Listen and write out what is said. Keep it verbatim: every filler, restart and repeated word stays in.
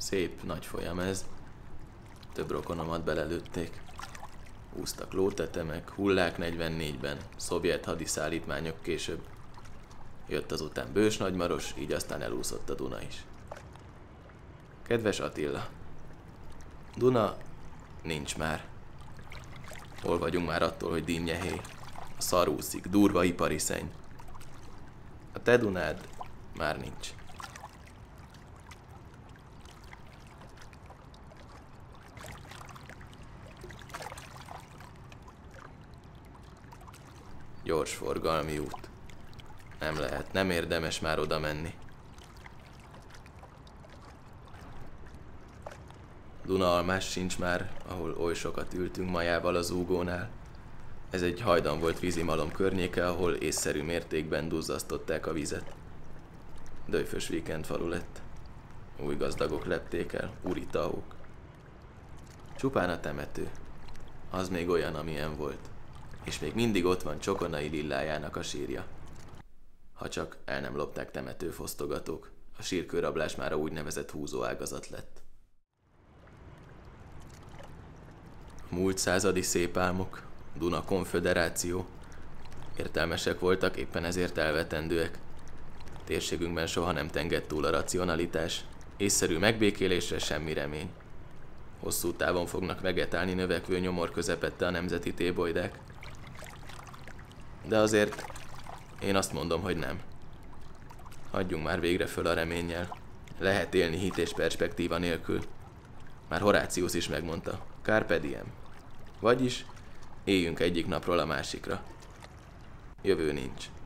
Szép nagy folyam ez. Több rokonomat belelőtték. Úsztak lótetemek, hullák negyvennégyben, szovjet hadiszállítmányok később. Jött azután Bős Nagymaros, így aztán elúszott a Duna is. Kedves Attila, Duna nincs már. Hol vagyunk már attól, hogy dinnyehéj? A szar úszik, durva ipari szenny. A te Dunád már nincs. Gyors forgalmi út. Nem lehet, nem érdemes már oda menni. Dunaalmás sincs már, ahol oly sokat ültünk majával az úgónál. Ez egy hajdan volt vízimalom környéke, ahol észszerű mértékben duzzasztották a vizet. Döjfös víkend falu lett. Új gazdagok lepték el, uri tahók. Csupán a temető. Az még olyan, amilyen volt. És még mindig ott van Csokonai Lillájának a sírja. Ha csak el nem lopták temetőfosztogatók, a sírkőrablás már a úgynevezett húzóágazat lett. A múlt századi szép álmok, Duna konföderáció. Értelmesek voltak, éppen ezért elvetendőek. Térségünkben soha nem tengett túl a racionalitás, észszerű megbékélésre semmi remény. Hosszú távon fognak vegetálni növekvő nyomor közepette a nemzeti tébolydák. De azért én azt mondom, hogy nem. Hagyjunk már végre föl a reménnyel. Lehet élni hit és perspektíva nélkül. Már Horácius is megmondta, carpe diem. Vagyis éljünk egyik napról a másikra. Jövő nincs.